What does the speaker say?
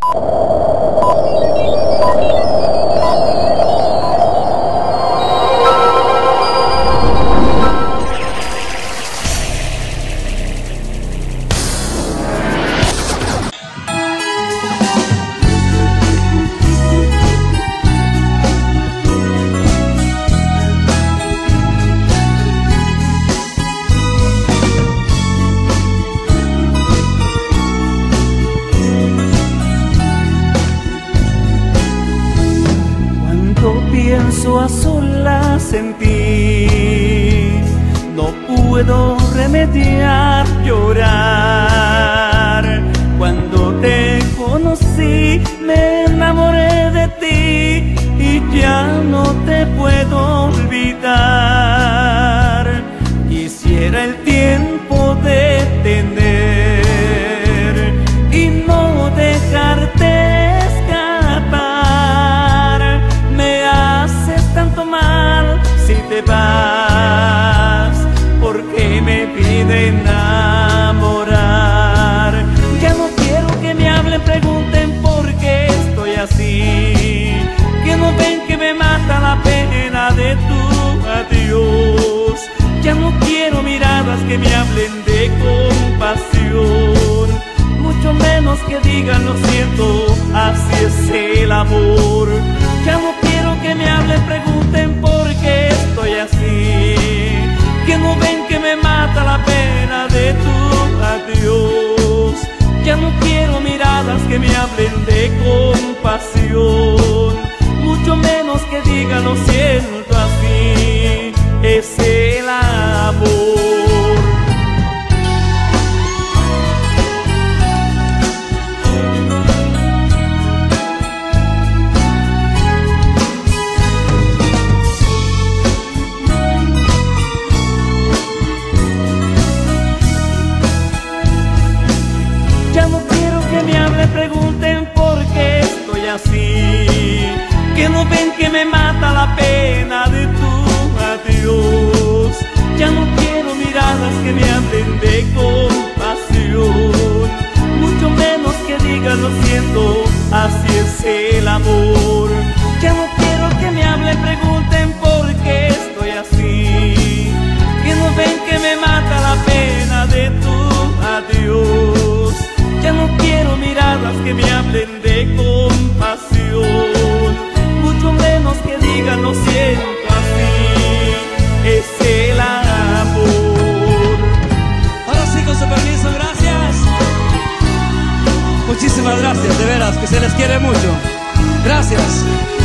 Pienso a solas en ti, no puedo remediar llorar. Cuando te conocí me enamoré de ti y ya no te puedo olvidar. Quisiera el tiempo detener y no dejarte si te vas, porque me pide enamorar. Ya no quiero que me hablen, pregunten por qué estoy así, que no ven que me mata la pena de tu adiós. Ya no quiero miradas que me hablen de compasión, mucho menos que digan lo siento, así es el amor. Ya no quiero que me hablen, pregunten por qué estoy así, que no ven que me mata la pena de tu adiós. Ya no quiero miradas que me hablen de compasión, mucho menos que digan lo siento, así es el amor. Pregunten por qué estoy así, que no ven que me mata la pena de tu adiós. Ya no quiero miradas que me hablen de compasión, mucho menos que digan lo siento, así es el amor. Ya no quiero que me hablen, pregunten por qué estoy así, que no ven que me mata la pena de tu adiós. Ya no quiero miradas que me hablen de compasión, mucho menos que digan lo siento, así es el amor. Ahora sí, con su permiso, gracias. Muchísimas gracias, de veras, que se les quiere mucho. Gracias.